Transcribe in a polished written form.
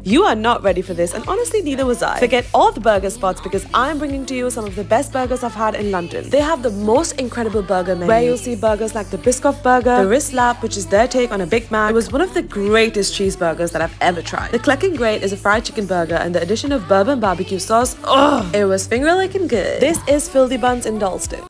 You are not ready for this, and honestly neither was I. Forget all the burger spots because I'm bringing to you some of the best burgers I've had in London. They have the most incredible burger menu where you'll see burgers like the Biscoff burger, the wrist lap, which is their take on a Big Mac. It was one of the greatest cheeseburgers that I've ever tried. The Clucking Great is a fried chicken burger, and the addition of bourbon barbecue sauce, it was finger licking good. This is Filthy Buns in Dalston.